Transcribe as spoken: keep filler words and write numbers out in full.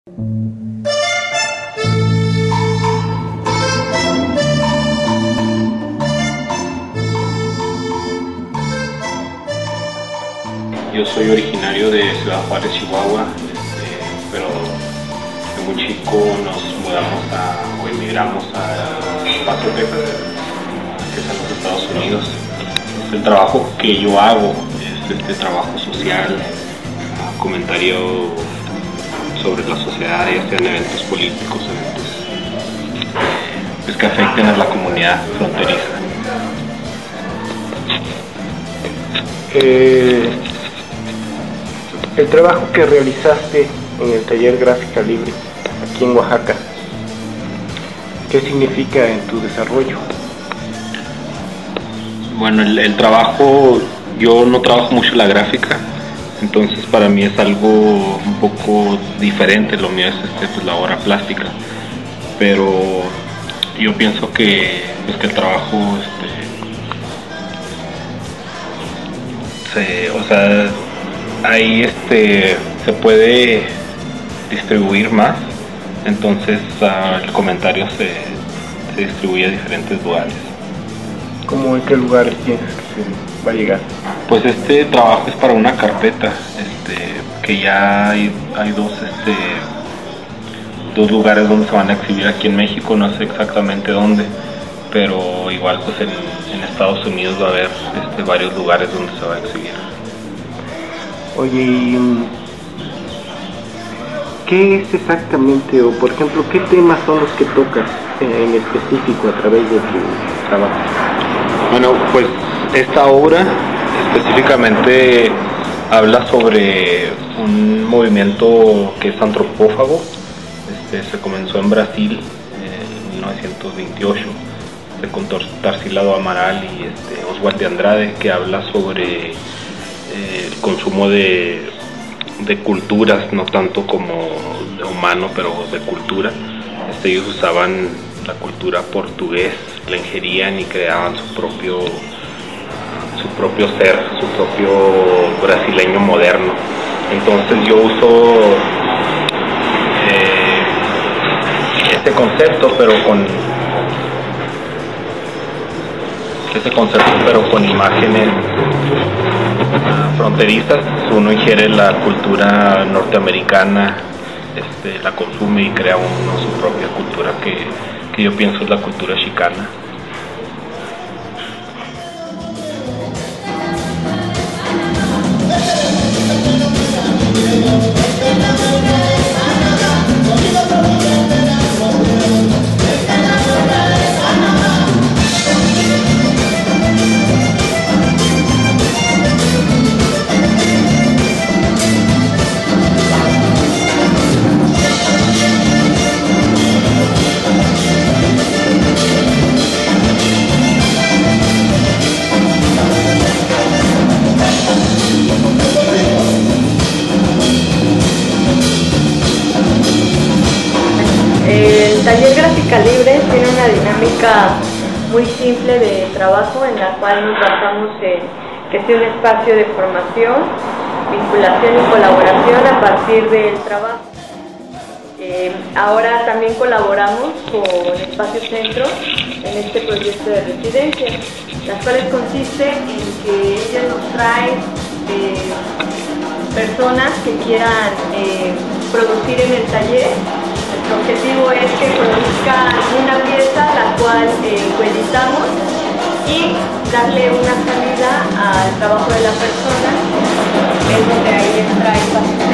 Yo soy originario de Ciudad Juárez, Chihuahua, este, pero de muy chico nos mudamos a, o emigramos a Paso, Texas, que es en los Estados Unidos. El trabajo que yo hago es este trabajo social, comentario sobre la sociedad, ya sean eventos políticos, eventos pues, que afecten a la comunidad fronteriza. Eh, el trabajo que realizaste en el taller Gráfica Libre aquí en Oaxaca, ¿qué significa en tu desarrollo? Bueno, el, el trabajo, yo no trabajo mucho la gráfica, entonces para mí es algo un poco diferente. Lo mío es este, pues, la obra plástica, pero yo pienso que, pues, que el trabajo este, se, o sea, ahí este, se puede distribuir más, entonces uh, el comentario se, se distribuye a diferentes lugares. ¿Cómo en qué lugares piensas que se va a llegar? Pues este trabajo es para una carpeta, este, que ya hay, hay dos, este, dos lugares donde se van a exhibir aquí en México, no sé exactamente dónde, pero igual pues en, en Estados Unidos va a haber este, varios lugares donde se va a exhibir. Oye, ¿y qué es exactamente, o por ejemplo, qué temas son los que tocas en específico a través de tu trabajo? Bueno, pues esta obra específicamente habla sobre un movimiento que es antropófago. Este, se comenzó en Brasil en mil novecientos veintiocho este, con Tarsila Amaral y este, Oswald de Andrade, que habla sobre eh, el consumo de, de culturas, no tanto como de humano, pero de cultura. Este, ellos usaban la cultura portugués, la ingerían y creaban su propio su propio ser, su propio brasileño moderno. Entonces yo uso eh, este concepto, pero con ese concepto, pero con imágenes uh, fronterizas. Uno ingiere la cultura norteamericana, este, la consume y crea uno su propia cultura que, que yo pienso es la cultura chicana. El taller Gráfica Libre tiene una dinámica muy simple de trabajo en la cual nos basamos en que sea un espacio de formación, vinculación y colaboración a partir del trabajo. Eh, ahora también colaboramos con Espacio Centro en este proyecto de residencia, las cuales consiste en que ella nos trae eh, personas que quieran eh, producir en el taller. Nuestro objetivo es que produzcan una pieza la cual eh, coeditamos y darle una salida al trabajo de la persona, es donde ahí entra el